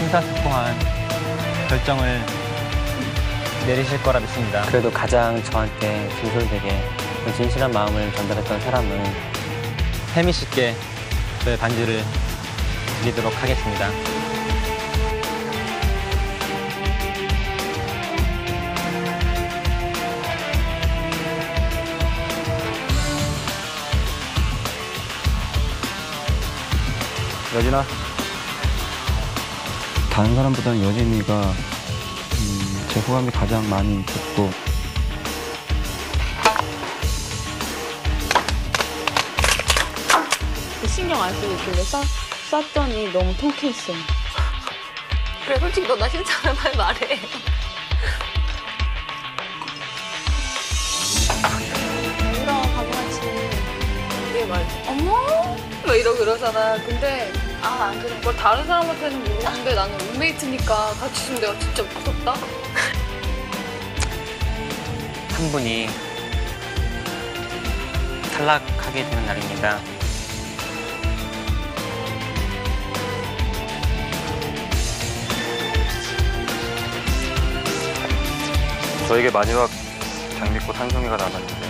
심사숙고한 결정을 내리실 거라 믿습니다. 그래도 가장 저한테 진솔되게 진실한 마음을 전달했던 사람은 혜미 씨께 저의 반지를 드리도록 하겠습니다. 여진아, 다른 사람보다는 여진이가 제 호감이 가장 많이 좋고 신경 안 쓰고 있길래 쐈더니 너무 통쾌했어요. 그래, 솔직히 너 나 싫다는 말 말해. 우리랑 바보같이 이게 말 어머? 막 이러고 그러잖아. 근데 안 그래. 뭘 다른 사람한테는 모르는데 나는 룸메이트니까 같이 있으면 내가 진짜 무섭다. 한 분이 탈락하게 되는 날입니다. 저에게 마지막 장미꽃 한 송이가 남았는데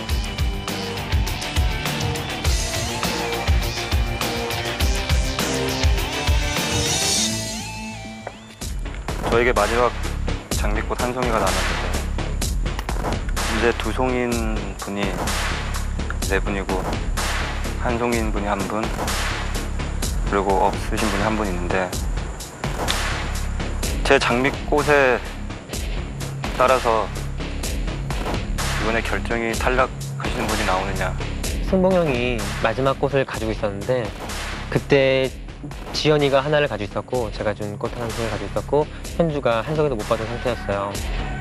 저에게 마지막 장미꽃 한 송이가 남았는데 이제 두 송이인 분이 네 분이고 한 송이인 분이 한 분, 그리고 없으신 분이 한 분 있는데 제 장미꽃에 따라서 이번에 결정이 탈락하시는 분이 나오느냐. 승봉 형이 마지막 꽃을 가지고 있었는데 그때 지연이가 하나를 가지고 있었고 제가 준 꽃 한 송이를 가지고 있었고 현주가 한 송이도 못 받은 상태였어요.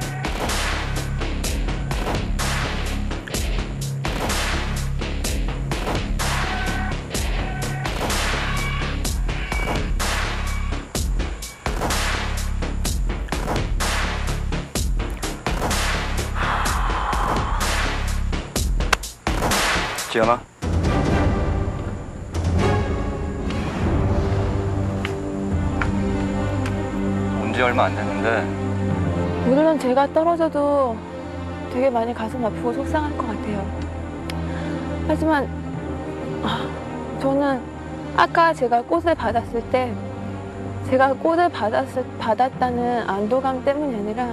지연아, 온 지 얼마 안 됐는데 물론 제가 떨어져도 되게 많이 가슴 아프고 속상할 것 같아요. 하지만 저는 아까 제가 꽃을 받았을 때 제가 꽃을 받았다는 안도감 때문이 아니라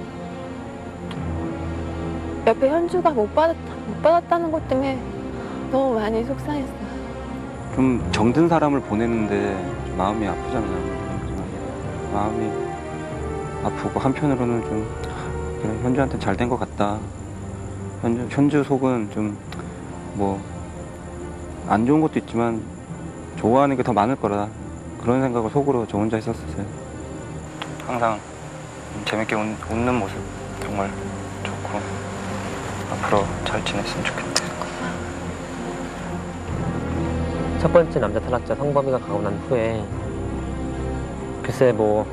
옆에 현주가 못 받았다는 것 때문에 너무 많이 속상했어요. 좀 정든 사람을 보내는데 좀 마음이 아프잖아요. 마음이 아프고 한편으로는 좀 그래, 현주한테 잘 된 것 같다. 현주 속은 좀 뭐 안 좋은 것도 있지만 좋아하는 게 더 많을 거라 그런 생각을 속으로 저 혼자 했었어요. 항상 재밌게 웃는 모습 정말 좋고 앞으로 잘 지냈으면 좋겠다. 첫 번째 남자 탈락자 성범이가 가고 난 후에 글쎄 뭐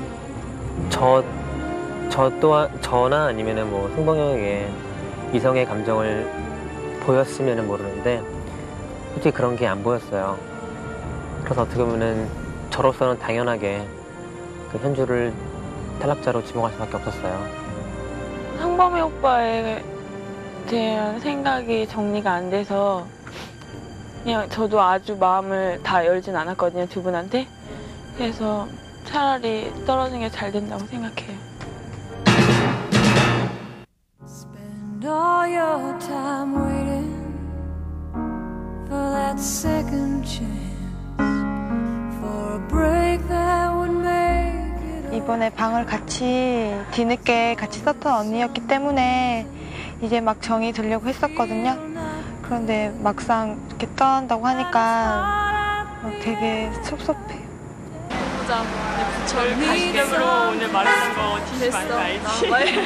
저나 아니면은 뭐 승봉 형에게 이성의 감정을 보였으면은 모르는데 솔직히 그런 게 안 보였어요. 그래서 어떻게 보면은 저로서는 당연하게 그 현주를 탈락자로 지목할 수밖에 없었어요. 상범이 오빠에 대한 생각이 정리가 안 돼서 그냥 저도 아주 마음을 다 열진 않았거든요, 두 분한테. 그래서 차라리 떨어진 게 잘 된다고 생각해요. Spend all your time waiting for that second chance for a break that would make it. 이번에 방을 같이 뒤늦게 같이 썼던 언니였기 때문에 이제 막 정이 들려고 했었거든요. 그런데 막상 이렇게 떠난다고 하니까 되게 섭섭해요. 보자. 절 가시적으로 오늘 말했던 거 진심 아닌지 알지?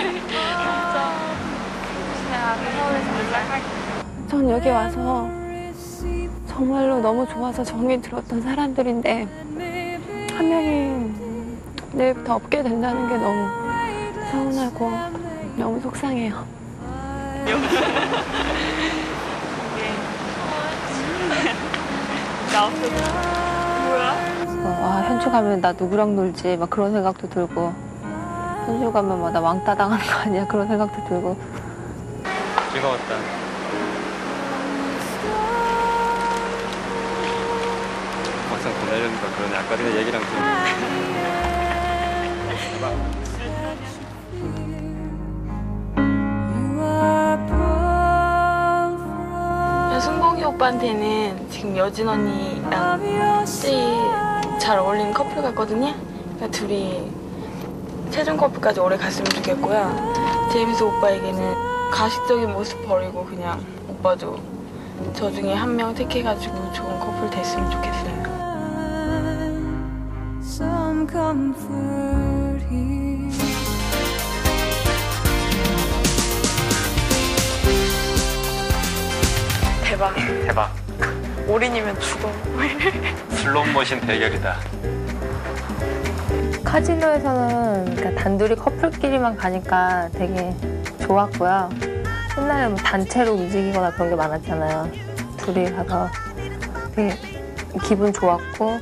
전 여기 와서 정말로 너무 좋아서 정이 들었던 사람들인데 한 명이 내일부터 없게 된다는 게 너무 서운하고 너무 속상해요. 나 없어도 뭐야? 아, 현주 가면 나 누구랑 놀지 막 그런 생각도 들고 현주 가면 막 나 왕따 당하는 거 아니야 그런 생각도 들고 즐거웠다. 막상 보내려니까 그러네. 아까 전에 얘기랑 좀. 승봉이 오빠한테는 지금 여진 언니랑 제일 잘 어울리는 커플 같거든요. 그러니까 둘이 최종 커플까지 오래 갔으면 좋겠고요. 제임스 오빠에게는 가식적인 모습 버리고 그냥 오빠도 저 중에 한 명 택해가지고 좋은 커플 됐으면 좋겠어요. Some comfort here. 대박. 대박. 올인이면 죽어. 슬롯모션 대결이다. 카지노에서는 그러니까 단둘이 커플끼리만 가니까 되게 좋았고요. 옛날에 뭐 단체로 움직이거나 그런 게 많았잖아요. 둘이 가서 되게 기분 좋았고.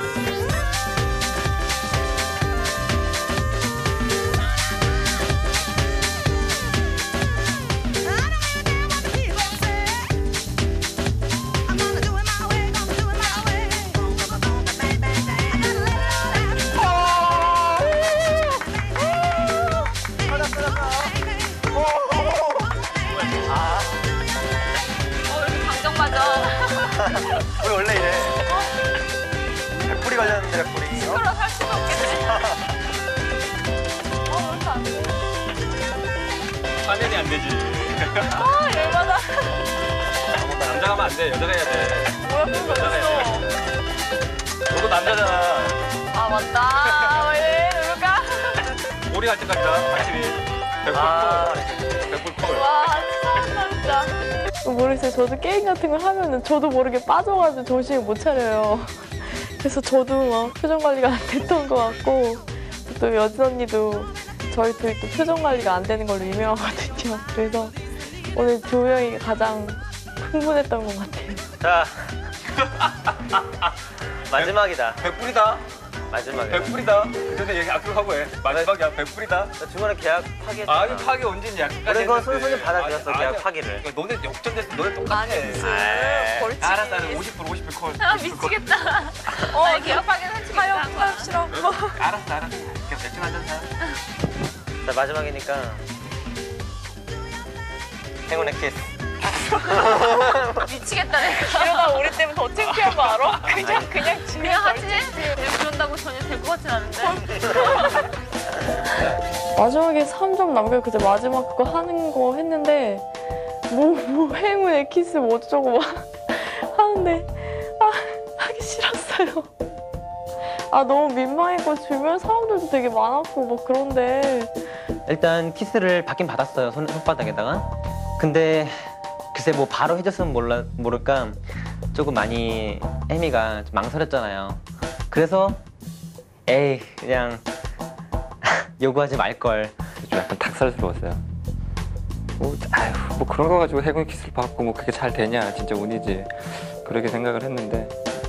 우리 원래 이래. 백불이 걸렸는데 백불이. 시끄러워 할 수가 없겠네. 왜 이렇게 안 돼? 화면이 안 되지. 열받아. 남자가 하면 안 돼. 여자가 해야 돼. 뭐야 그런 거 여자가 해야 있어. 돼. 너도 남자잖아. 아 맞다. 왜 누굴까? 오리 할 때까지다. 확실히. 백불 콜. 와 진짜 진짜. 모르겠어요. 저도 게임 같은 걸 하면은 저도 모르게 빠져가지고 정신을 못 차려요. 그래서 저도 막 표정 관리가 안 됐던 것 같고 또 여진 언니도 저희 둘이 또 표정 관리가 안 되는 걸로 유명하거든요. 그래서 오늘 조명이 가장 흥분했던 것 같아요. 자 마지막이다. 백불이다. 마지막이다. 백불이다. 그 전에 얘기 약속하고 해. 마지막이야. 백불이다. 나 중간에 계약 파기했잖아. 아, 이거 파기 언제냐? 그래, 그건 순순히 받아들였어, 계약 파기를. 그러니까 너네 역전됐어. 너네 똑같아. 아니 무슨 벌칙. 알았어, 알았어. 50% 콜. 아 미치겠다. 개업하기는 솔직히 파역 싫어. 알았어, 알았어. 그냥 맥주 한잔 사. 자 마지막이니까 행운의 키스. 미치겠다 내가. 이러다 우리 때문에 더 창피한 거 알아? 그냥 그냥 하지? 그런다고 전혀 될 것 같진 않은데. 마지막에 3점 남겨 그때 마지막 그거 하는 거 했는데 뭐 행운의 키스 뭐 어쩌고 막 하는데 하기 싫었어요. 너무 민망했고 주변 사람들도 되게 많았고 뭐 그런데 일단 키스를 받긴 받았어요. 손바닥에다가. 근데 글쎄 뭐 바로 해줬으면 모를까 조금 많이 혜미가 좀 망설였잖아요. 그래서 에이 그냥 요구하지 말걸. 좀 약간 닭살스러웠어요. 뭐 그런 거 가지고 해군 키스를 받고 뭐 그게 잘 되냐. 진짜 운이지. 그렇게 생각을 했는데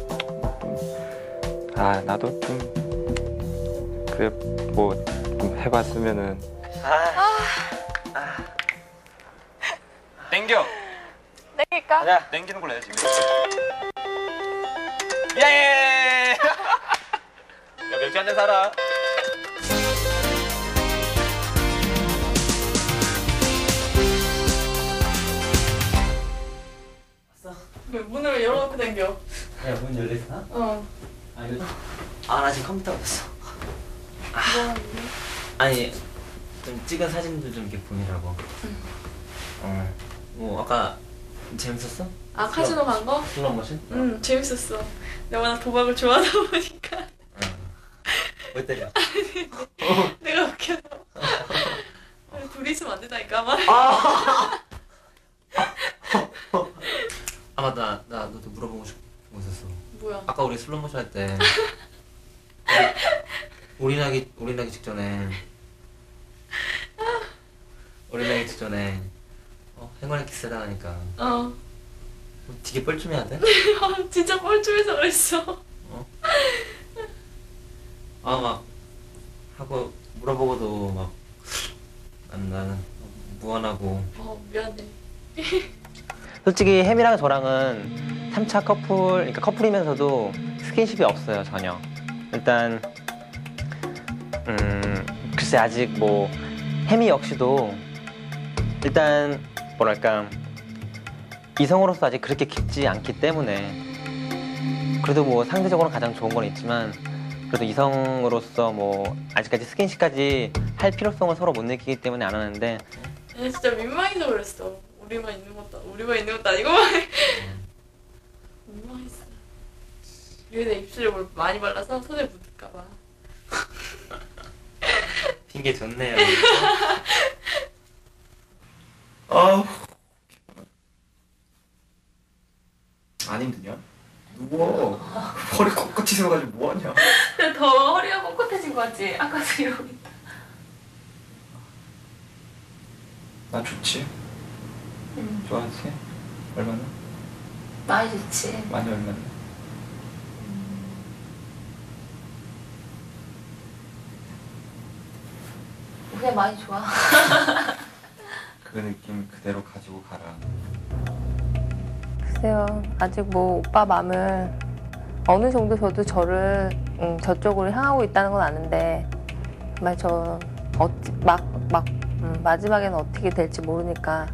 나도 좀 그래 뭐 좀 해봤으면은. 땡겨. 땡길까? 가자. 땡기는 걸로 해야지. 예! 야, 맥주 한잔 사라. 왜 문을 열어놓고 땡겨? 야, 문 열렸어? 어. 나 지금 컴퓨터 없어. 아니 좀 찍은 사진들 좀 이렇게 보느라고. 뭐 아까 재밌었어? 카지노 간 거? 슬롯모션? 응 재밌었어. 내가 워낙 도박을 좋아하다 보니까 왜 때려? 내가 웃겨서 둘이 있으면 안 된다니까 아마. 맞다. 나 너도 물어보고 싶은 거 있었어. 뭐야? 아까 우리 슬롯모션 할 때 올인하기 직전에 행운의 키스를 하니까 되게 뻘쭘해야 돼? 진짜 뻘쭘해서 그랬어. 막 하고 물어보고도 막 나는 무안하고. 미안해. 솔직히 햄이랑 저랑은 3차 그러니까 커플이면서도 스킨십이 없어요, 전혀. 일단 글쎄 아직 뭐 햄이 역시도 일단 뭐랄까 이성으로서 아직 그렇게 깊지 않기 때문에 그래도 뭐 상대적으로 가장 좋은 건 있지만 그래도 이성으로서 뭐 아직까지 스킨십까지 할 필요성을 서로 못 느끼기 때문에 안 하는데 진짜 민망해서 그랬어. 우리만 있는 것도 아니고 민망했어. 얘네 입술에 뭘 많이 발라서 손에 묻을까봐. 핑계 좋네요. 아우. 안 힘드냐? 누워. 허리 꼿꼿이 세워가지고 뭐하냐? 근데 더 허리가 꼿꼿해진 거 같지? 아까도 이러고 있다. 나 좋지? 좋아하지? 얼마나? 많이 좋지. 많이 얼마나? 그냥 많이 좋아. 그 느낌 그대로 가지고 가라. 글쎄요. 아직 뭐 오빠 마음을 어느 정도 저도 저를 저쪽으로 향하고 있다는 건 아는데 정말 저 마지막에는 어떻게 될지 모르니까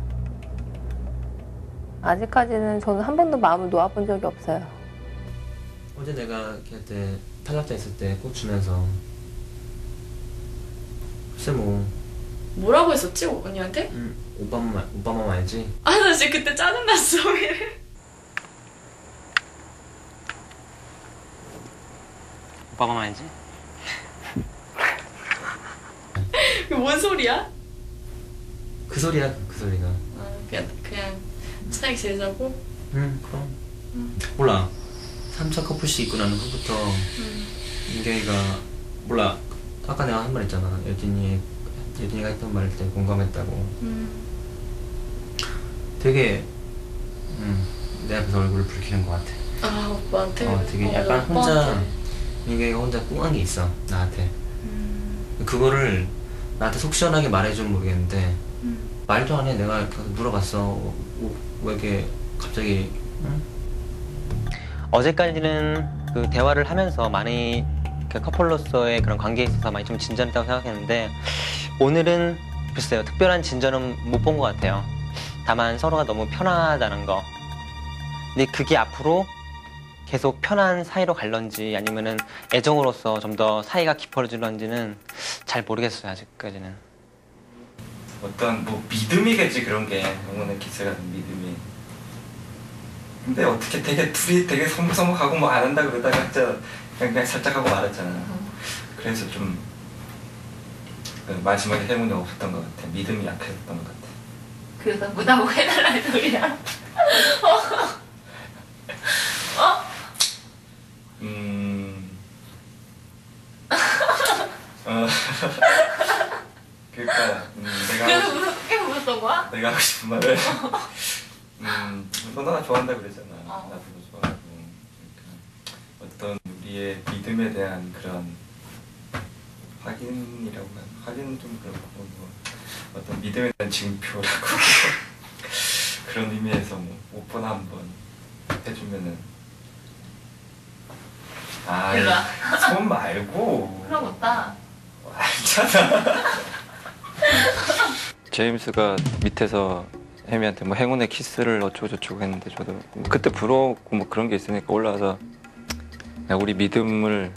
아직까지는 저는 한 번도 마음을 놓아본 적이 없어요. 어제 내가 걔한테 탈락자 있을 때 꽃 주면서 글쎄 뭐 뭐라고 했었지? 언니한테? 오빠만 알지? 나 진짜 그때 짜증났어. 왜? 오빠만 알지? 그게 뭔 소리야? 그 소리야 그 소리가. 그냥 차라리 제일 자고? 그럼. 몰라. 3차 커플식 있고 나는 후부터 민경이가 몰라. 아까 내가 한 말 했잖아. 여진이가 했던 말일 때 공감했다고. 되게 내 앞에서 얼굴을 붉히는 것 같아. 오빠한테? 되게 약간 혼자 민경이가 혼자 꿍한 게 있어 나한테. 그거를 나한테 속 시원하게 말해주면 모르겠는데 말도 안 해. 내가 물어봤어. 왜 이렇게 갑자기 어제까지는 그 대화를 하면서 많이 그 커플로서의 그런 관계에 있어서 많이 좀 진전했다고 생각했는데 오늘은 글쎄요. 특별한 진전은 못 본 것 같아요. 다만 서로가 너무 편하다는 거. 근데 그게 앞으로 계속 편한 사이로 갈런지 아니면은 애정으로서 좀 더 사이가 깊어질런지는 잘 모르겠어요. 아직까지는. 어떤 뭐 믿음이겠지 그런 게 영혼의 기세 같은 믿음이. 근데 어떻게 둘이 되게 서먹서먹하고 뭐 안 한다 그러다가 진짜 그냥 살짝 하고 말았잖아. 그래서 좀 마지막에 행운이 없었던 것 같아. 믿음이 약해졌던 것 같아. 그래서 뭐 나보고 해달라는 소리야? 그러니까 그래서 무섭게 웃었던 거야? 내가 하고 싶은 말을 너나 좋아한다 그랬잖아. 나도 좋아하고. 그러니까 어떤 우리의 믿음에 대한 그런 확인이라고 확인은 좀 그렇고 뭐 어떤 믿음에 대한 증표라고 그런 의미에서 뭐 오퍼나 한번 해주면은 손 말고 그럼 없다. 알잖아. 제임스가 밑에서 혜미한테 뭐 행운의 키스를 어쩌고저쩌고 했는데 저도 그때 부러웠고 뭐 그런 게 있으니까 올라와서 우리 믿음을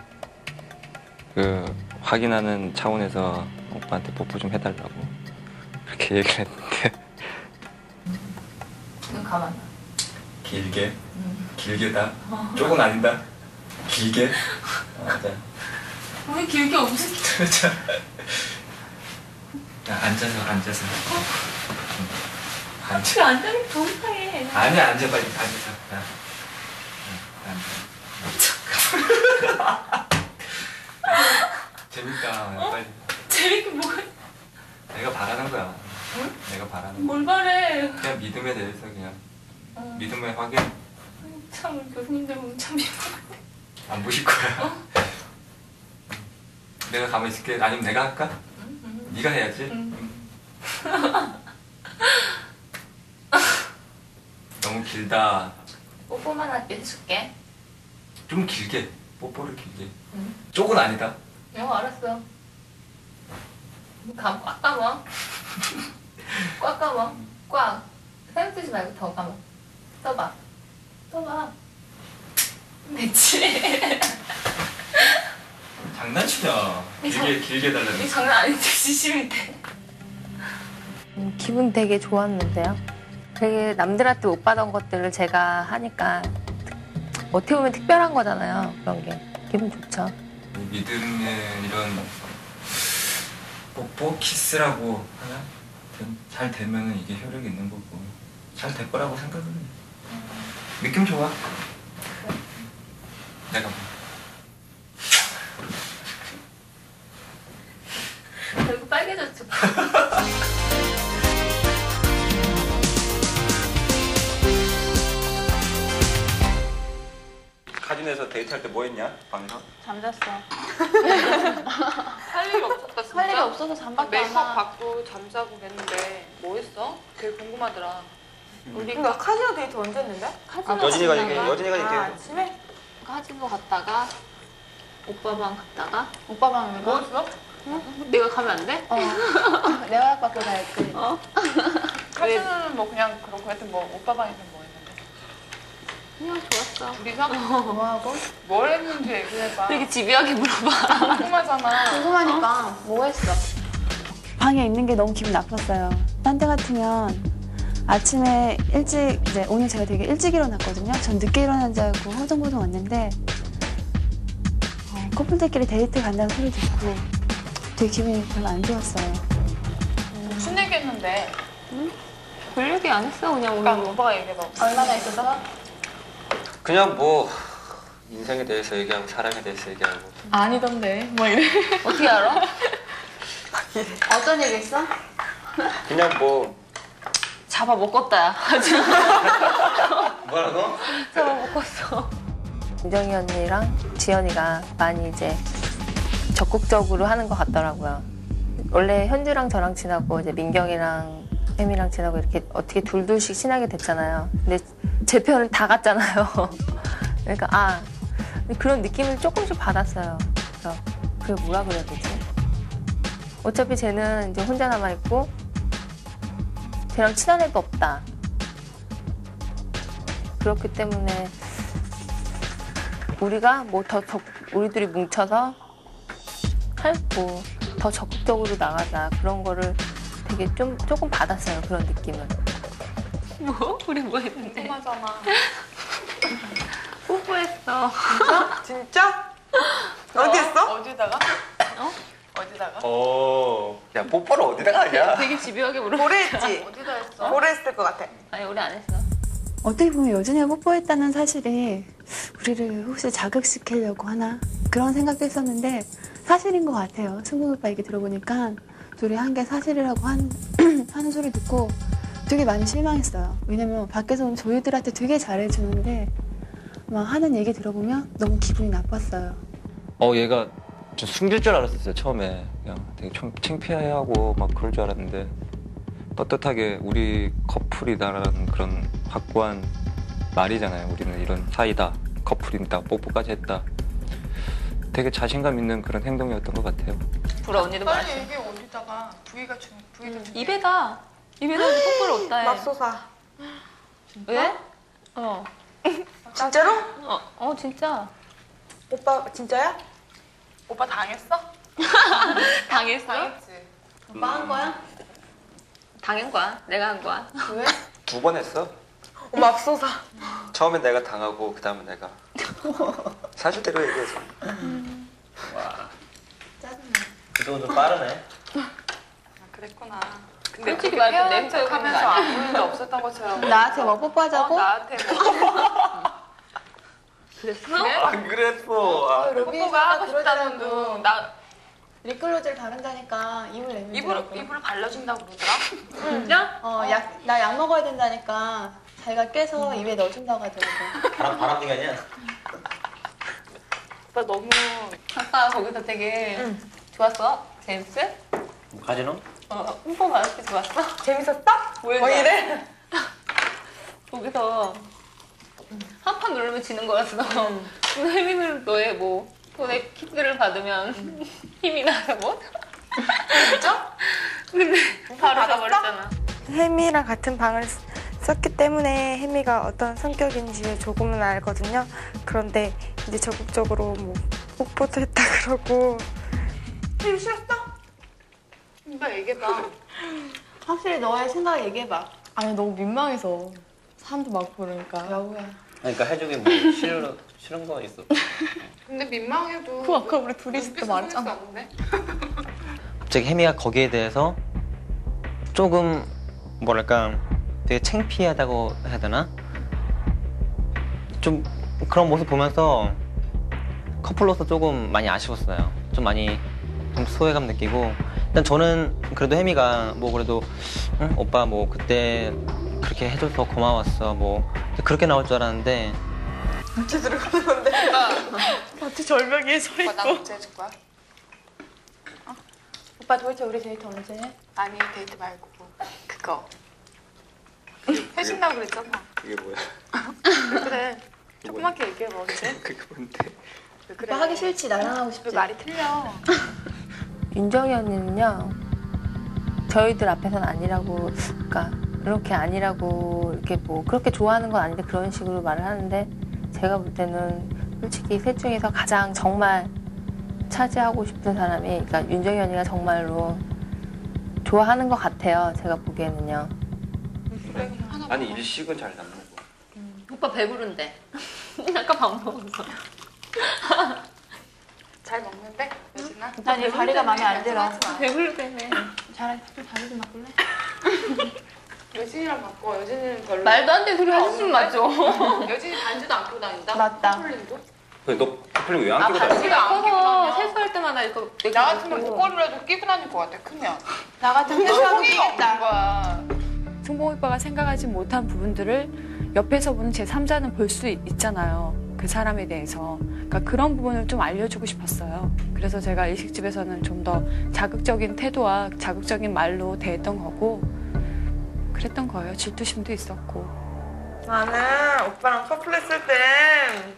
확인하는 차원에서 오빠한테 뽀뽀 좀 해달라고 그렇게 얘기를 했는데 눈 감아놔. 길게? 길게다? 조금 아닌다? 길게? 맞아. 왜 길게 없지? 앉아서 앉아. 그 앉아서 더 이상해. 아니야 앉아 빨리 앉아서. 재밌다 빨리. 재밌게 뭐가? 내가 바라는 거야. 응? 내가 바라는 거야. 뭘 바래? 그냥 믿음에 대해서 그냥 믿음의 확인. 참 교수님들 보면 참 안 보실 거야. 내가 가만히 있을게. 아니면 내가 할까? 네가 해야지. 너무 길다. 뽀뽀만 할게 해줄게. 좀 길게. 뽀뽀를 길게. 쪽은 아니다. 알았어. 꽉 감아. 꽉 감아. 꽉. 사진 쓰지 말고 더 감아. 써봐. 됐지? 장난치냐. 길게 달라는. 이 장난 아닌데 진심인데. 기분 되게 좋았는데요. 되게 남들한테 못 받은 것들을 제가 하니까 어떻게 보면 특별한 거잖아요. 그런 게 기분 좋죠. 믿음의 이런 뽀뽀 키스라고 하나 잘 되면은 이게 효력이 있는 거고 잘 될 거라고 생각을 해. 느낌 좋아. 내가 뭐. 얼굴 빨개졌죠. 카진에서 데이트할 때 뭐 했냐? 방에서? 잠잤어. 할 일이 없었다 진짜. 할 일이 없어서 잠밖에 안 메이크업 나. 받고 잠자고 그랬는데 뭐 했어? 되게 궁금하더라. 우리가 카지노 데이트 언제 했는데? 여진이가 얘기해. 아침에? 카지노 갔다가 오빠 방 갔다가 오빠 방에 뭐 가? 했어? 내가 가면 안 돼? 내가 아빠 거다 했지. 카지노는 뭐 그냥 그렇고 하여튼 뭐 오빠 방에서 뭐 했는데? 그냥 좋았어. 둘이서? 뭐하고? 뭘 했는지 얘기해봐. 되게 집요하게 물어봐. 궁금하잖아. 궁금하니까 뭐 했어? 방에 있는 게 너무 기분 나빴어요. 딴 데 같으면 아침에 일찍, 이제 오늘 제가 되게 일찍 일어났거든요. 전 늦게 일어난 줄 알고 허둥허둥 왔는데 커플들끼리 데이트 간다는 소리 듣고 되게 기분이 별로 안 좋았어요. 무슨 얘기 했는데? 별 얘기 안 했어. 그냥 오늘 그러니까 오빠가 얘기해봐. 얼마나 있어서? 그냥 뭐 인생에 대해서 얘기하고 사랑에 대해서 얘기하고. 아니던데. 뭐 이래. 어떻게 알아? 어떤 얘기 했어? 그냥 뭐 잡아 먹었다. 뭐라고? 잡아 먹었어. 은정이 언니랑 지연이가 많이 이제 적극적으로 하는 것 같더라고요. 원래 현주랑 저랑 친하고 이제 민경이랑 혜미랑 친하고 이렇게 어떻게 둘둘씩 친하게 됐잖아요. 근데 제 편은 다 갔잖아요. 그러니까 그런 느낌을 조금씩 받았어요. 그래서 그게 뭐라 그래야 되지? 어차피 쟤는 이제 혼자 남아 있고 쟤랑 친한 애도 없다. 그렇기 때문에 우리가 뭐 우리들이 뭉쳐서 할고 더 적극적으로 나가자 그런 거를 되게 조금 받았어요. 그런 느낌을. 뭐? 우리 뭐 했는데? 궁금하잖아. 뽀뽀했어. 진짜? 어디 했어? 어디다가? 어디다가? 야 뽀뽀를 어디다가 하냐? 되게 집요하게 물어봐. 고래 했지? 어디다 했어? 고래 했을 것 같아. 아니 우리 안 했어. 어떻게 보면 여진이가 뽀뽀했다는 사실이 우리를 혹시 자극시키려고 하나 그런 생각도 했었는데 사실인 것 같아요. 승국 오빠 얘기 들어보니까 둘이 한 게 사실이라고 하는 소리 듣고 되게 많이 실망했어요. 왜냐면 밖에서 저희들한테 되게 잘해주는데 막 하는 얘기 들어보면 너무 기분이 나빴어요. 얘가 좀 숨길 줄 알았었어요 처음에. 그냥 되게 창피해하고 막 그럴 줄 알았는데 떳떳하게 우리 커플이다라는 그런 확고한 말이잖아요. 우리는 이런 사이다, 커플이다, 뽀뽀까지 했다. 되게 자신감 있는 그런 행동이었던 것 같아요. 불어 언니도 빨리 말했어. 얘기해 어디다가 부위가 중요해. 입에다 뽀뽀를 어디다 해? 맙소사. 왜? 진짜로? 진짜. 오빠 진짜야? 오빠 당했어? 당했어? 당했지. 오빠 한 거야? 당한 거야. 내가 한 거야. 왜? 2번 했어. 맙소사. 처음엔 내가 당하고 그 다음에 내가 사실대로 얘기해서. 그동안 좀 빠르네. 그랬구나. 근데 솔직히 그렇게 말해서 표현한 냄새 오는 거 척하면서 아니야? 아무 일도 없었던 것처럼. 나한테 뭐 뽀뽀하자고? 나한테 뭐. 그랬어? 그래? 안 그랬어. 뽀뽀가 하고 싶다는 둥. 나 립글로즈를 바른다니까 입을 내밀더라고. 입을 발라준다고 그러더라? 진짜? 나 약 먹어야 된다니까 자기가 깨서 입에 넣어준다고 하더라고. 바람 얘기 아니야? 오빠 너무 아까 거기서 되게 좋았어? 제임스? 가지노? 뽀뽀 받을 때 좋았어? 재밌었어? 왜 이래? 거기서 한 판 누르면 지는 거였어. 근데 혜민은 너의 뭐 손에 키스를 받으면 힘이 나서 뭐? 진짜? 근데 바로 가버렸잖아. 혜미랑 같은 방을 썼기 때문에 혜미가 어떤 성격인지 조금은 알거든요. 그런데 이제 적극적으로 뭐 뽀뽀도 했다 그러고. 혜미 싫었어? 오빠 얘기해봐. 확실히 너의 생각 얘기해봐. 아니 너무 민망해서 사람도 많고 그러니까. 여우야. 그러니까 해주기 뭐 싫은 거 있어. 근데 민망해도 그 아까 우리 둘이 있을 때 말했잖아. 갑자기 혜미가 거기에 대해서 조금 뭐랄까 되게 창피하다고 해야 되나? 좀 그런 모습 보면서 커플로서 조금 많이 아쉬웠어요. 좀 많이 좀 소외감 느끼고. 일단 저는 그래도 혜미가 뭐 그래도 응? 오빠 뭐 그때 그렇게 해줘서 고마웠어 뭐 그렇게 나올 줄 알았는데 어째 들어가는 건데? 마치 절벽 위에 서 있고. 오빠 나 언제 해줄 거야? 오빠 도대체 우리 데이트 언제 해? 아니 데이트 말고 그거 해준다고 그랬잖아. 그게 뭐야? 그래 조그맣게 얘기해봐 언제? 그게 뭔데? 왜 그래? 오빠 하기 싫지 나랑 하고 싶지. 왜 말이 틀려? 윤정이 언니는요, 저희들 앞에서는 아니라고, 그러니까 이렇게 아니라고 이렇게 뭐 그렇게 좋아하는 건 아닌데 그런 식으로 말을 하는데 제가 볼 때는 솔직히 셋 중에서 가장 정말 차지하고 싶은 사람이, 그러니까 윤정이 언니가 정말로 좋아하는 것 같아요. 제가 보기에는요. 아니 일식은 잘 안 먹어. 오빠 배부른데. 아까 밥 먹었어. 잘 먹는데? 여진아? 난 이 다리가 마음에 안 들어. 배부르다며. 잘하게 좀 다리 좀 바꿀래? 여진이랑 바꿔. 여진이는 별로. 말도 안 되는 소리 하지 마 좀. 여진이 반지도 안 끼고 다닌다? 맞다. 커플링도? 근데 너 커플링 왜 안 끼고 다녀? 반지가 안 끼고 다녀. 세수할 때마다 이거 나 같으면 목걸이라도 끼고 다닐 것 같아, 크면. 나 같은 세수하고 성의가 없는 끼겠다. 거야. 승봉 오빠가 생각하지 못한 부분들을 옆에서 보는 제3자는 볼 수 있잖아요. 그 사람에 대해서. 그러니까 그런 부분을 좀 알려주고 싶었어요. 그래서 제가 일식집에서는 좀 더 자극적인 태도와 자극적인 말로 대했던 거고 그랬던 거예요. 질투심도 있었고. 나는 오빠랑 커플했을 때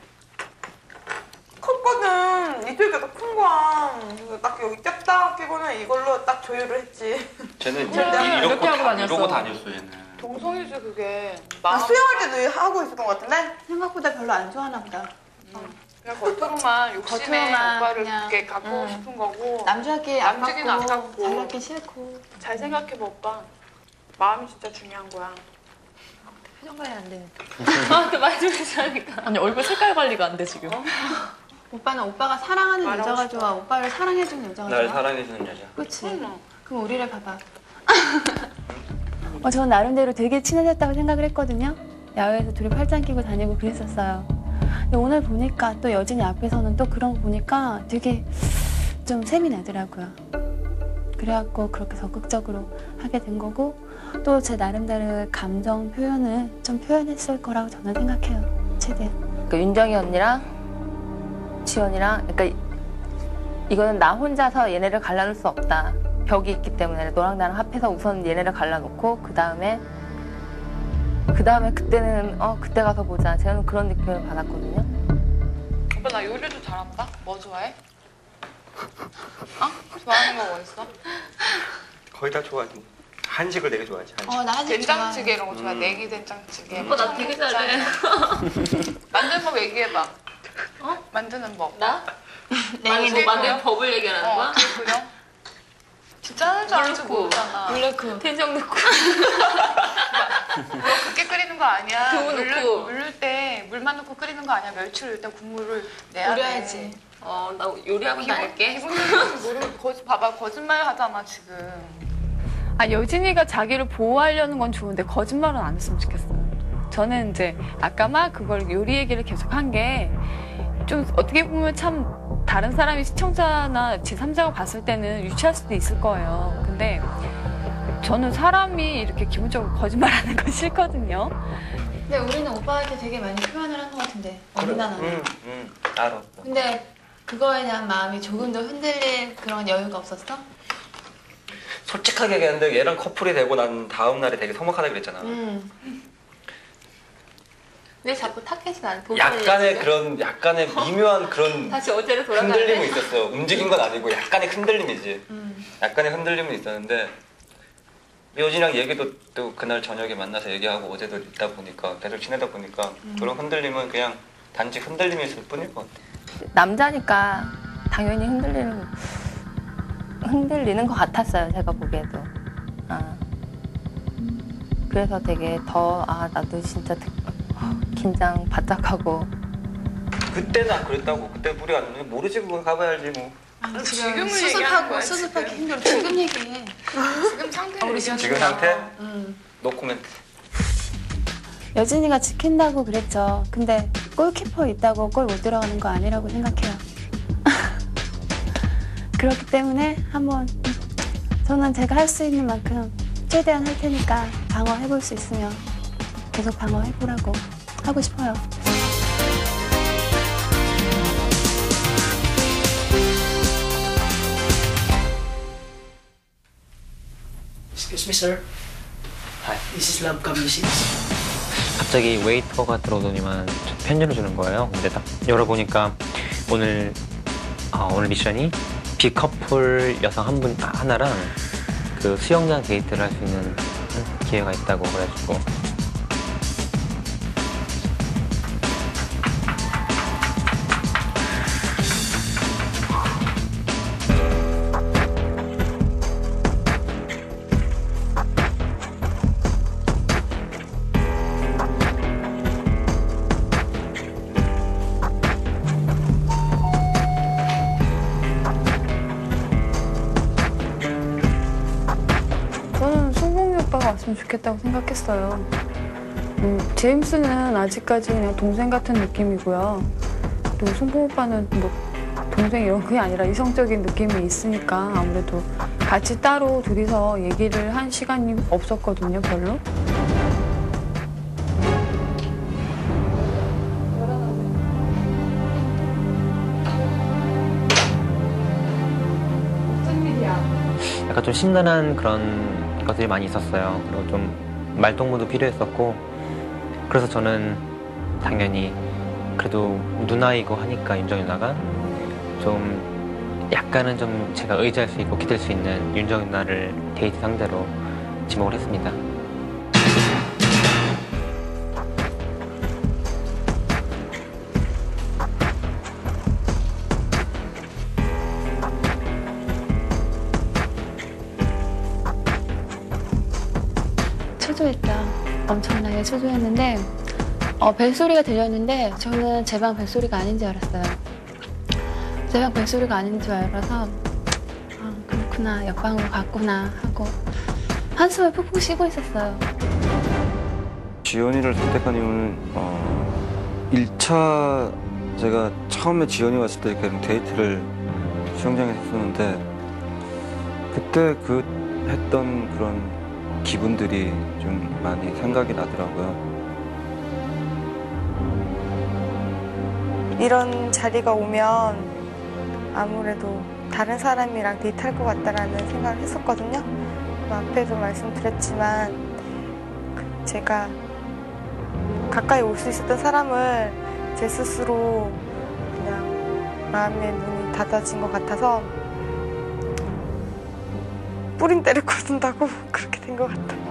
컸거든. 이쪽이 더 큰 거야. 그래서 딱 여기 꼈다 끼고는 이걸로 딱 조율을 했지. 쟤는 이렇게 하고 다녔어. 이러고 다녔어 얘는. 동성이지 그게. 수영할 때도 하고 있었던 것 같은데? 생각보다 별로 안 좋아하나 보다. 그냥 겉으로만 욕심에 겉으로만 오빠를 그냥, 그렇게 갖고 싶은 거고. 남자끼리 남자끼리는 아깝고 아깝고. 자기끼리 싫고. 잘 생각해봐 오빠. 마음이 진짜 중요한 거야. 표정 관리 안 돼. 나한테 말 좀 해주라니까. 아니 얼굴 색깔 관리가 안 돼 지금. 오빠는 오빠가 사랑하는 말하고 여자가 싶어. 좋아. 오빠를 사랑해주는 여자가 날 좋아. 사랑해주는 여자. 그치? 그럼 우리를 봐봐. 전 나름대로 되게 친해졌다고 생각을 했거든요. 야외에서 둘이 팔짱 끼고 다니고 그랬었어요. 근데 오늘 보니까 또 여진이 앞에서는 또 그런 거 보니까 되게 좀 셈이 나더라고요. 그래갖고 그렇게 적극적으로 하게 된 거고 또 제 나름대로의 감정 표현을 좀 표현했을 거라고 저는 생각해요. 최대한. 그러니까 윤정이 언니랑 지연이랑, 그러니까 이거는 나 혼자서 얘네를 갈라놓을 수 없다. 벽이 있기 때문에 너랑 나랑 합해서 우선 얘네를 갈라놓고 그 다음에 그때는 그때 가서 보자. 저는 그런 느낌을 받았거든요. 오빠 나 요리도 잘한다? 뭐 좋아해? 좋아하는 거 뭐 있어? 거의 다 좋아하지. 한식을 되게 좋아하지. 한식. 나 한식 좋아. 된장찌개 이런 거 좋아해. 내기 된장찌개. 오빠 나 되게 잘해. 만드는 법 얘기해봐. 만드는 법. 나? 내기 만든 법을 얘기하는 거야? 어떻게 끓여? 진짜 하는 줄 알지 모르잖아. 블랙크. 된장 넣고. 너 그렇게 끓이는 거 아니야. 두부 넣고. 물을 때 물만 넣고 끓이는 거 아니야. 멸치를 일단 국물을 내야 돼. 우려야지. 나 요리학원 다닐게. 기본적으로 모르고 봐봐 거짓말 하잖아 지금. 여진이가 자기를 보호하려는 건 좋은데 거짓말은 안 했으면 좋겠어요. 저는 이제 아까 막 그걸 요리 얘기를 계속 한 게 좀 어떻게 보면 참 다른 사람이 시청자나 제3자가 봤을 때는 유치할 수도 있을 거예요. 근데 저는 사람이 이렇게 기본적으로 거짓말하는 건 싫거든요. 근데 우리는 오빠한테 되게 많이 표현을 한 것 같은데. 언니나 나는. 알았어. 근데 그거에 대한 마음이 조금 더 흔들릴 그런 여유가 없었어? 솔직하게 얘기하는데 얘랑 커플이 되고 난 다음 날에 되게 서먹하다 그랬잖아. 왜 자꾸 타겟이 난 약간의 미묘한 그런 다시 어제로 돌아가네. 흔들림이 있었어. 움직인 건 아니고 약간의 흔들림이지. 약간의 흔들림은 있었는데 여진이랑 얘기도 또 그날 저녁에 만나서 얘기하고 어제도 있다 보니까 계속 지내다 보니까 그런 흔들림은 그냥 단지 흔들림이었을 뿐일 것 같아. 남자니까 당연히 흔들리는 것 같았어요. 제가 보기에도. 그래서 되게 더 나도 진짜 긴장 바짝하고. 그때는 그랬다고. 그때 우리가 모르지 그거 가봐야지 뭐. 지금 수습하기 힘들어. 지금 얘기해. 지금 상태. 지금 상태? 노 코멘트. 여진이가 지킨다고 그랬죠. 근데 골키퍼 있다고 골 못 들어가는 거 아니라고 생각해요. 그렇기 때문에 한번 저는 제가 할 수 있는 만큼 최대한 할 테니까 방어해볼 수 있으면 계속 방어해보라고 하고 싶어요. Excuse me, sir. Hi. This is Love Communications. 갑자기 웨이터가 들어오더니만 편지를 주는 거예요. 근데 딱 열어보니까 오늘 미션이 비커플 여성 하나랑 그 수영장 데이트를 할 수 있는 기회가 있다고 그래가지고. 왔으면 좋겠다고 생각했어요. 제임스는 아직까지 그냥 동생 같은 느낌이고요. 또 승봉 오빠는 뭐 동생 이런 게 아니라 이성적인 느낌이 있으니까 아무래도 같이 따로 둘이서 얘기를 한 시간이 없었거든요, 별로. 약간 좀 심란한 그런 것들이 많이 있었어요. 그리고 좀 말동무도 필요했었고, 그래서 저는 당연히 그래도 누나이고 하니까 윤정 누나가 좀 약간은 좀 제가 의지할 수 있고 기댈 수 있는 윤정 누나를 데이트 상대로 지목을 했습니다. 초조했죠. 엄청나게 초조했는데 벨소리가 들렸는데 저는 제 방 벨소리가 아닌 줄 알았어요. 제 방 벨소리가 아닌 줄 알아서 그렇구나, 옆방으로 갔구나 하고 한숨을 푹푹 쉬고 있었어요. 지연이를 선택한 이유는 1차 제가 처음에 지연이 왔을 때 그런 데이트를 수영장에서 했었는데 그때 했던 그런 기분들이 좀 많이 생각이 나더라고요. 이런 자리가 오면 아무래도 다른 사람이랑 데이트할 것 같다라는 생각을 했었거든요. 앞에도 말씀드렸지만 제가 가까이 올 수 있었던 사람을 제 스스로 그냥 마음의 문이 닫아진 것 같아서 뿌린대를 거둔다고 그렇게 된 것 같아요.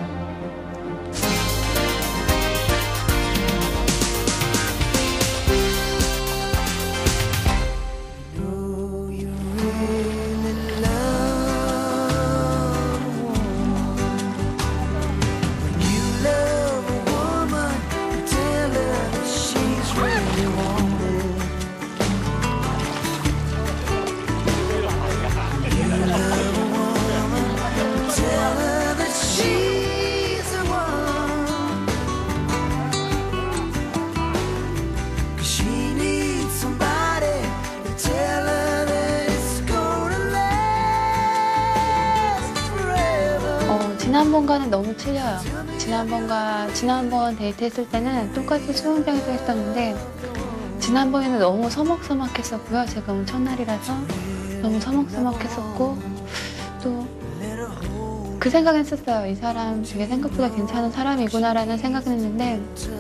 지난번과는 너무 틀려요. 지난번 데이트했을 때는 똑같이 수영장에서 했었는데 지난번에는 너무 서먹서먹했었고요. 제가 오늘 첫날이라서 너무 서먹서먹했었고 또 그 생각은 했었어요. 이 사람 되게 생각보다 괜찮은 사람이구나라는 생각은 했는데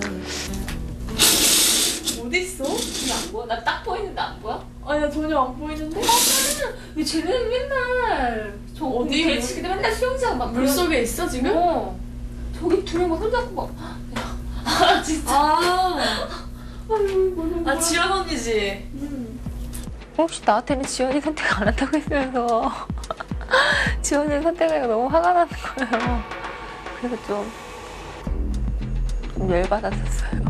어딨어? 안 보여? 나 딱 보이는데 안 보여? 아니 나 전혀 안 보이는데? 왜 쟤는 맨날 저 어디? 개치기들 맨날 수영장 막 물속에 있어 지금? 저기 둘이 막 손잡고 막 진짜 아 지연 언니지? 혹시 나한테는 지연이 선택 안 한다고 했으면서 지연이를 선택하니까 너무 화가 나는 거예요. 그래서 좀 열받았었어요.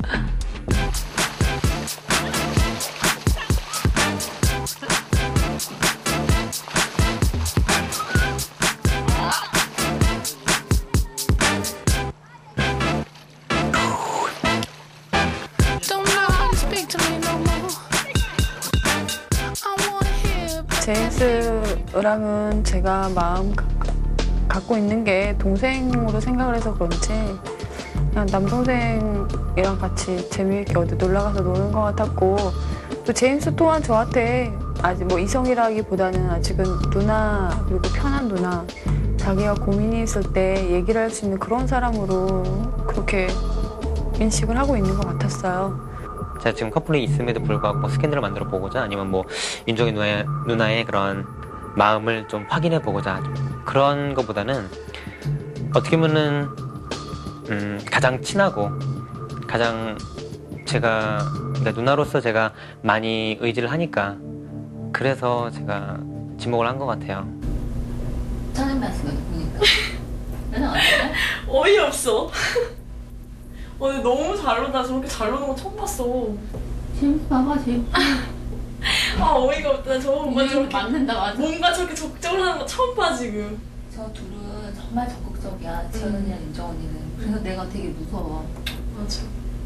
제임스랑은 제가 마음 갖고 있는 게 동생으로 생각을 해서 그런지 그냥 남동생이랑 같이 재미있게 어디 놀러가서 노는 것 같았고 또 제임스 또한 저한테 아직 뭐 이성이라기보다는 아직은 누나 그리고 편한 누나 자기가 고민이 있을 때 얘기를 할 수 있는 그런 사람으로 그렇게 인식을 하고 있는 것 같았어요. 제가 지금 커플이 있음에도 불구하고 뭐 스캔들을 만들어 보고자 아니면 뭐 윤정이 누나의 그런 마음을 좀 확인해 보고자 그런 것보다는 어떻게 보면은 가장 친하고 가장 제가 그러니까 누나로서 제가 많이 의지를 하니까 그래서 제가 지목을 한 것 같아요. 짜증 났어요 보니까. 나는 안 돼. 어이없어. 오늘 너무 잘 논다. 저렇게 잘 노는 거 처음 봤어. 재밌어 봐봐 재밌어. 아 어이가 없다. 저 뭔가 저렇게 맞는다 맞아. 뭔가 저렇게 적극적으로 하는 거 처음 봐 지금. 저 둘은 정말 적극적이야. 지연 언니랑 윤정 언니는. 그래서 내가 되게 무서워. 맞아.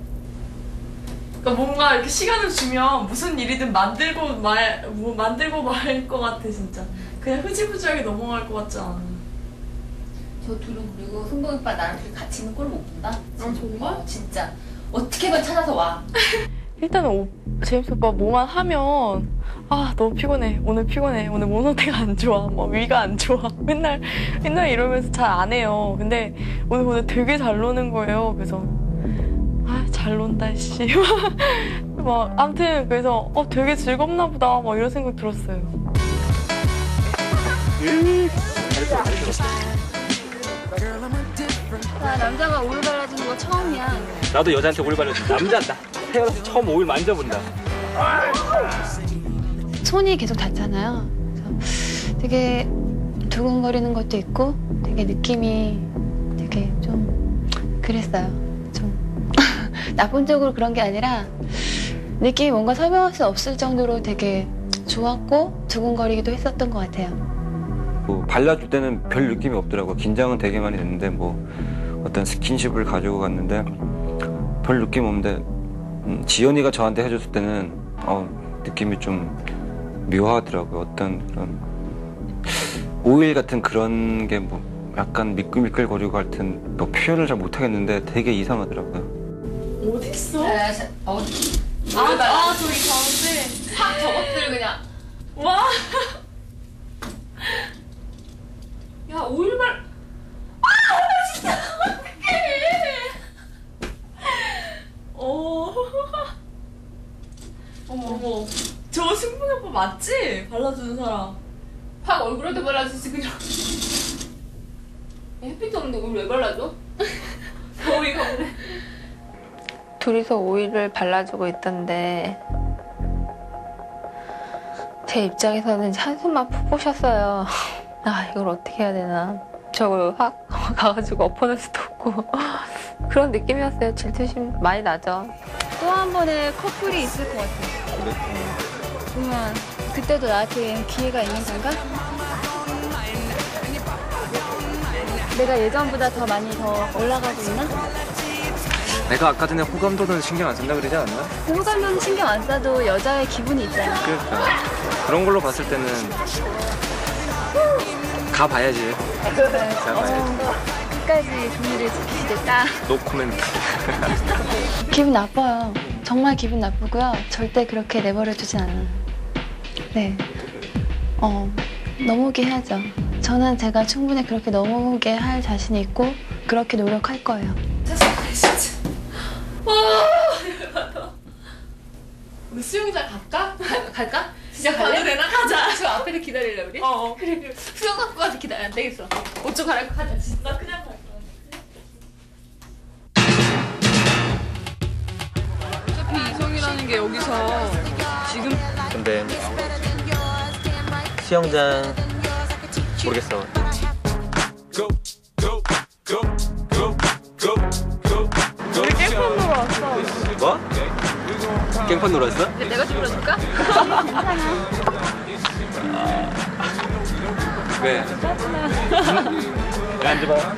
그러니까 뭔가 이렇게 시간을 주면 무슨 일이든 만들고 말 것 같아 진짜. 그냥 흐지부지하게 넘어갈 것 같지 않아. 저 둘은 그리고 승동 오빠 나랑 둘이 같이 있는 꼴 못 본다. 정말? 진짜 어떻게든 찾아서 와. 일단은 제임스 오빠 뭐만 하면 아 너무 피곤해 오늘 피곤해 오늘 몸 상태가 안 좋아 뭐 위가 안 좋아 맨날 이러면서 잘 안 해요. 근데 오늘 되게 잘 노는 거예요. 그래서 아 잘 논다 씨 막 아무튼 그래서 되게 즐겁나 보다 막 이런 생각 들었어요. 나 남자가 오일 발라주는 거 처음이야. 나도 여자한테 오일 발라준 남자다. 태어나서 처음 오일 만져본다. 손이 계속 닿잖아요. 그래서 되게 두근거리는 것도 있고 되게 느낌이 되게 좀 그랬어요. 좀 나쁜 쪽으로 그런 게 아니라 느낌이 뭔가 설명할 수 없을 정도로 되게 좋았고 두근거리기도 했었던 것 같아요. 뭐 발라줄 때는 별 느낌이 없더라고요. 긴장은 되게 많이 됐는데 뭐 어떤 스킨십을 가지고 갔는데 별 느낌 없는데 지연이가 저한테 해줬을 때는 느낌이 좀 묘하더라고요. 어떤 그런 오일 같은 그런 게 뭐 약간 미끌미끌거리고 하여튼 뭐 표현을 잘 못하겠는데 되게 이상하더라고요. 어딨어? 어디? 저기 가운데. 확 저것들 그냥. 와. 야 오일발. 진짜 어떡해. 어머. 저 승봉이 오빠 맞지? 발라주는 사람. 확 얼굴에도 발라주지 그냥. 햇빛도 없는데 오일 왜 발라줘? 어이가 없네. 둘이서 오일을 발라주고 있던데 제 입장에서는 한숨만 푹 쉬었어요. 아 이걸 어떻게 해야 되나. 저걸 확 가가지고 엎어낼 수도 없고 그런 느낌이었어요. 질투심 많이 나죠. 또 한 번의 커플이 있을 것 같아요. 보면 그때도 나한테 기회가 있는 건가? 내가 예전보다 더 많이 더 올라가고 있나? 내가 아까 전에 호감도는 신경 안 쓴다 그러지 않나? 호감도는 신경 안 써도 여자의 기분이 있잖아. 그러니까 그런 걸로 봤을 때는 가봐야지. 끝까지 비밀을 지키겠다. 노 코멘트. 기분 나빠요. 정말 기분 나쁘고요. 절대 그렇게 내버려 두진 않아요. 네. 넘어오게 해야죠. 저는 제가 충분히 그렇게 넘어오게 할 자신이 있고 그렇게 노력할 거예요. 우리 수영장 갈까? 갈까? 진짜 갈래? 가도 되나? 가자. 저 앞에서 기다릴래 우리? 그래. 수영 갖고 가서 기다려. 안 되겠어. 옷 좀 갈아입고 가자. 진짜 그냥 갈 거야. 어차피 이성이라는 게 여기서 지금 근데 수영장 모르겠어. 우리 깽판 놀러 왔어. 뭐? 깽판 놀러 왔어? 내가 좀 불러줄까? 왜? 앉아봐.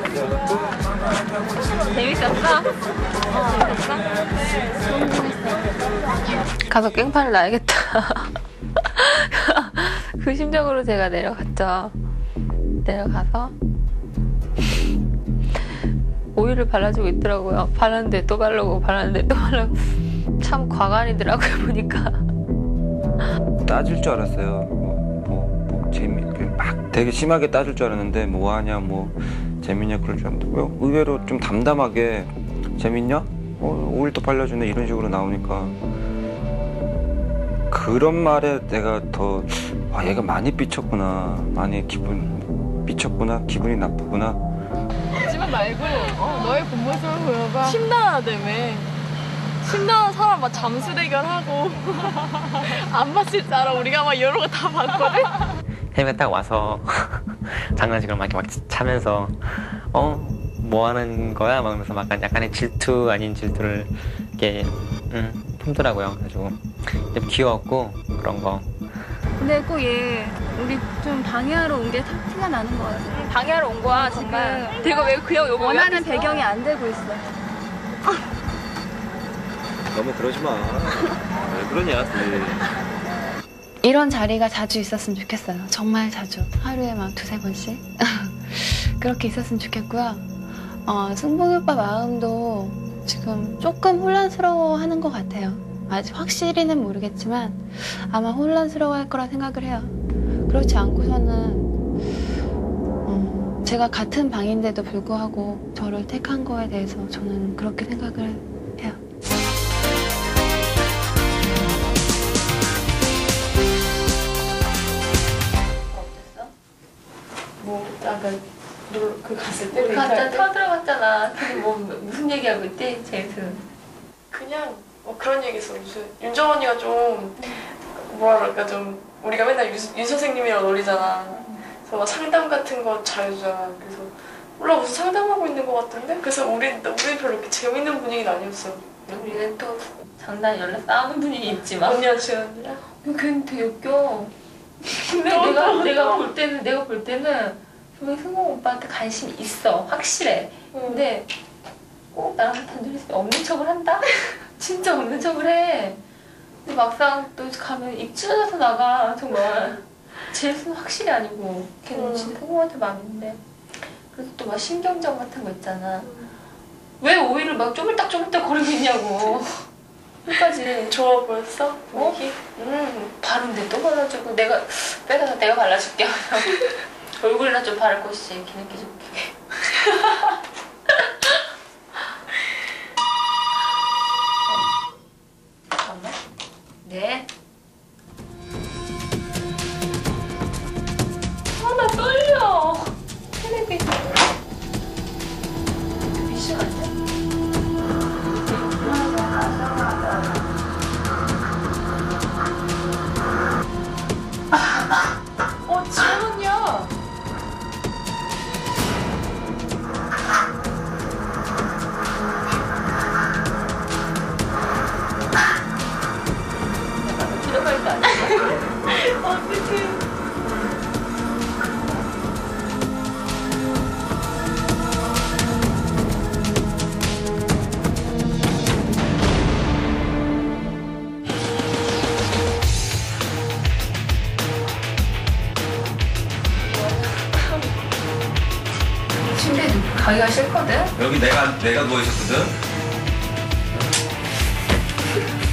재밌었어? 가서 깽판을 놔야겠다. 그 심정으로 제가 내려갔죠. 내려가서 오일을 발라주고 있더라고요. 발랐는데 또 바르고 발랐는데 또 바르고. 참 과간이더라고요 보니까. 따질 줄 알았어요. 막 되게 심하게 따질 줄 알았는데 뭐 하냐 뭐 재밌냐 그럴 줄 알았는데 의외로 좀 담담하게 재밌냐? 오일도 발라주네 이런 식으로 나오니까 그런 말에 내가 더 얘가 많이 삐쳤구나, 많이 삐쳤구나, 기분이 나쁘구나. 하지만 말고 너의 본 모습을 보여봐. 심란하다며. 심란한 사람 막 잠수 대결하고 안 봤을 줄 알아. 우리가 막 여러 거 다 봤거든. 혜미가 딱 와서 장난식으로 막 차면서 뭐 하는 거야? 막 그러면서 막 약간의 질투 아닌 질투를 이렇게 품더라고요. 그래가지고 좀 귀여웠고 그런 거. 근데 꼭 얘 우리 좀 방해하러 온 게 티가 나는 것 같아. 방해하러 온 거야 정말. 내가 왜 그냥 요거 원하는 배경이 안 되고 있어. 너무 그러지 마. 왜 그러냐? 이런 자리가 자주 있었으면 좋겠어요. 정말 자주. 하루에 막 2-3번씩. 그렇게 있었으면 좋겠고요. 승복이 오빠 마음도 지금 조금 혼란스러워하는 것 같아요. 아직 확실히는 모르겠지만 아마 혼란스러워할 거라 생각을 해요. 그렇지 않고서는 제가 같은 방인데도 불구하고 저를 택한 거에 대해서 저는 그렇게 생각을 해요. 뭐 아까 그 갔을 때 갔다 터들어갔잖아. 근데 뭐 무슨 얘기하고 있대? 제이슨. 그냥 그런 얘기했어. 무슨 윤정 언니가 좀 뭐랄까 좀 우리가 맨날 윤 선생님이랑 놀리잖아. 그래서 막 상담 같은 거 잘해주잖아. 그래서 몰라 무슨 상담하고 있는 것 같던데. 그래서 우린 별로 이렇게 재밌는 분위기는 아니었어. 우리는 또 장난 연락 싸우는 분위기 있지만. 언니랑 지은 언니랑. 걔는 되게 웃겨. 근데 내가 볼 때는 분명히 승공 오빠한테 관심이 있어. 확실해. 근데 꼭 나랑 단둘이 있으면 없는 척을 한다? 진짜 없는 척을 해. 근데 막상 또 가면 입 찢어져서 나가. 정말. 제수는 확실히 아니고 걔는 진짜 승공한테 마음이 있는데. 그래서 또 막 신경전 같은 거 있잖아. 왜 오이를 막 쪼물딱쪼물딱 거리고 있냐고. 끝까지. 좋아 보였어? 바른데 또 발라주고 내가 빼서 내가 발라줄게. 얼굴이나 좀 바를 것이지. 기름기 좀 끼게. 잠깐만. 네. 나 떨려. 텔레비전. 미션 안 돼? 지원 언니야. 들어갈 거 아니야? 어떡해. 침대에 가기가 싫거든? 여기 내가 누워 있었거든.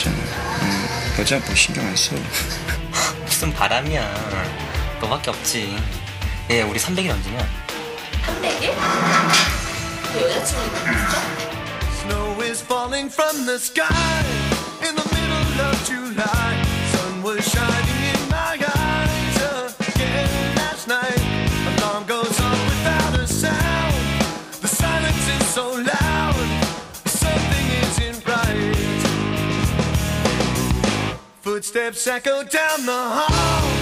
있잖아. 여자 뭐 신경 안 써. 무슨 바람이야. 너밖에 없지. 얘 우리 300일 언제냐? 300일? 그 여자친구 있어? Snow is falling from the sky in the middle of July. Sun was shining in my eyes again last night. Alarm goes off without a sound. The silence is so loud. Something isn't right. Footsteps echo down the hall.